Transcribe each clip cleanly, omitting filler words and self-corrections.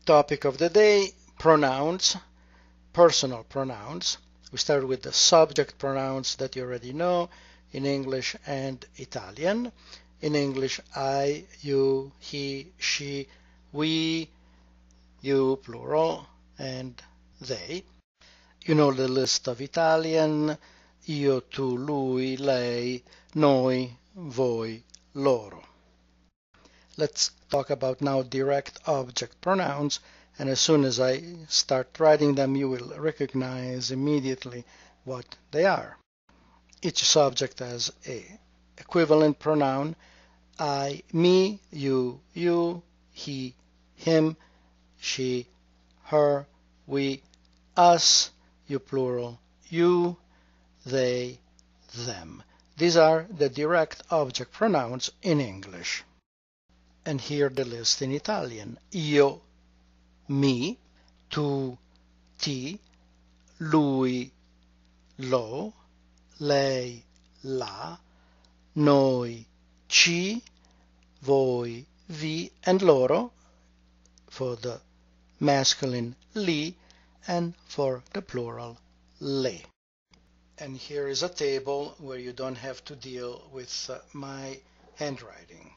Topic of the day, pronouns, personal pronouns. We start with the subject pronouns that you already know in English and Italian. In English, I, you, he, she, we, you, plural, and they. You know the list of Italian: io, tu, lui, lei, noi, voi, loro. Let's talk about now direct object pronouns, and as soon as I start writing them, you will recognize immediately what they are. Each subject has an equivalent pronoun: I, me, you, he, him, she, her, we, us, you plural, you, they, them. These are the direct object pronouns in English. And here the list in Italian: io, mi, tu, ti, lui, lo, lei, la, noi, ci, voi, vi, and loro for the masculine li, and for the plural le. And here is a table where you don't have to deal with my handwriting.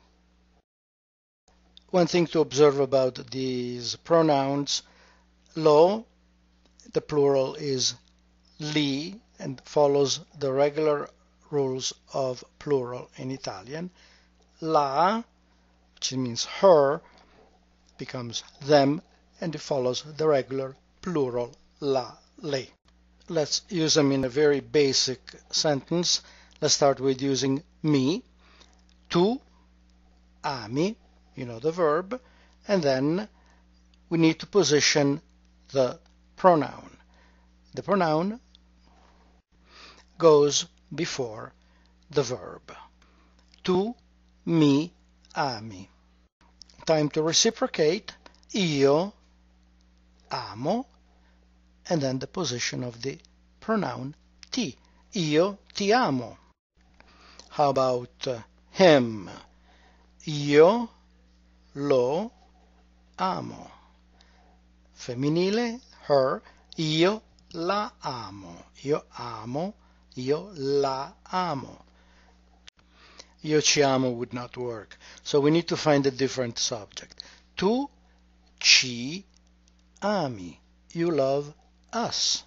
One thing to observe about these pronouns: lo, the plural is li and follows the regular rules of plural in Italian. La, which means her, becomes them and it follows the regular plural la, le. Let's use them in a very basic sentence. Let's start with using me. Tu ami, you know the verb, and then we need to position the pronoun. The pronoun goes before the verb. Tu mi ami. Time to reciprocate. Io amo, and then the position of the pronoun ti. Io ti amo. How about him? Io lo amo. Femminile, her. Io la amo. Io amo. Io la amo. Io ci amo would not work, so we need to find a different subject. Tu ci ami. You love us.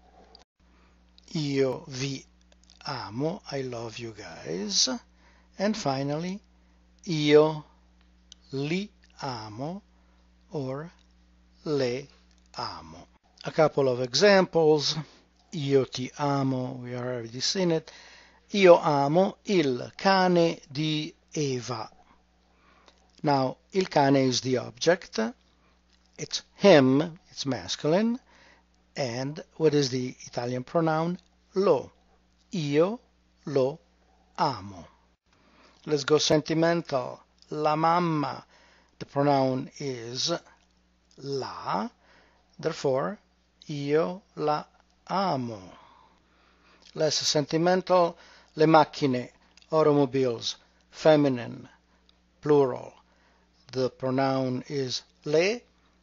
Io vi amo. I love you guys. And finally, io li amo or le amo. A couple of examples. Io ti amo, we already seen it. Io amo il cane di Eva. Now, il cane is the object. It's him, it's masculine. And what is the Italian pronoun? Lo. Io lo amo. Let's go sentimental. La mamma. The pronoun is la. Therefore, io la amo. Less sentimental. Le macchine, automobiles, feminine, plural. The pronoun is le.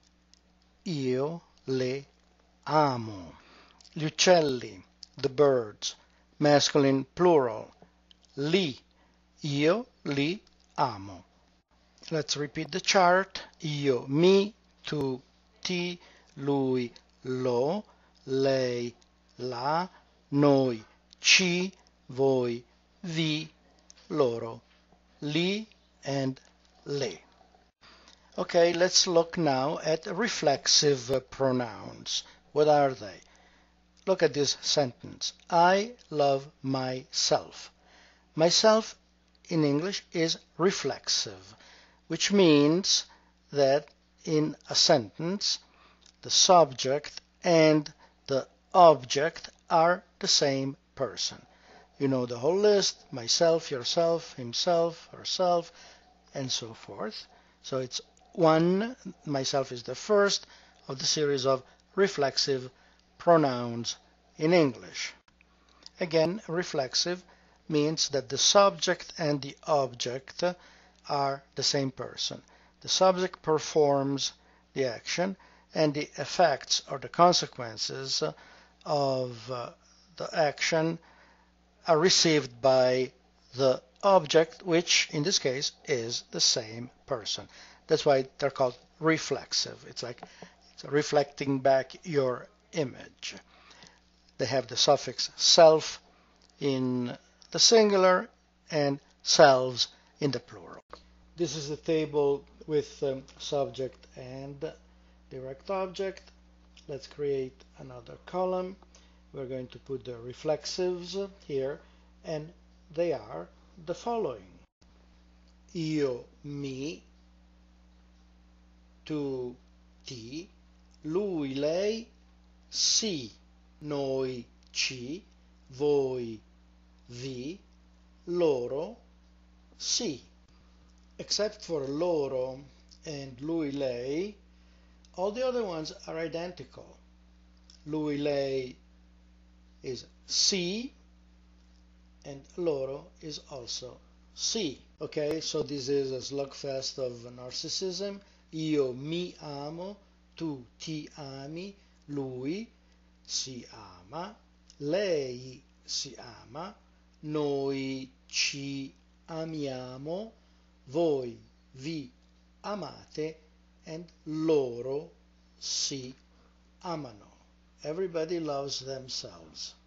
Io le amo. Gli uccelli, the birds, masculine, plural. Li. Io li amo. Let's repeat the chart. Io, mi, tu, ti, lui, lo, lei, la, noi, ci, voi, vi, loro, li, and le. Okay, let's look now at reflexive pronouns. What are they? Look at this sentence. I love myself. Myself in English is reflexive, which means that in a sentence, the subject and the object are the same person. You know the whole list: myself, yourself, himself, herself, and so forth. So it's one. Myself is the first of the series of reflexive pronouns in English. Again, reflexive means that the subject and the object are the same person. The subject performs the action, and the effects or the consequences of the action are received by the object, which in this case is the same person. That's why they're called reflexive. It's like it's reflecting back your image. They have the suffix self in the singular and selves in the plural. This is the table with subject and direct object. Let's create another column. We're going to put the reflexives here, and they are the following: io, mi, tu, ti, lui, lei, si, noi, ci, voi, vi, loro, si. Except for loro and lui, lei, all the other ones are identical. Lui, lei is si, and loro is also si. Okay, so this is a slugfest of narcissism. Io mi amo, tu ti ami, lui si ama, lei si ama, noi ci amiamo, voi vi amate, and loro si amano. Everybody loves themselves.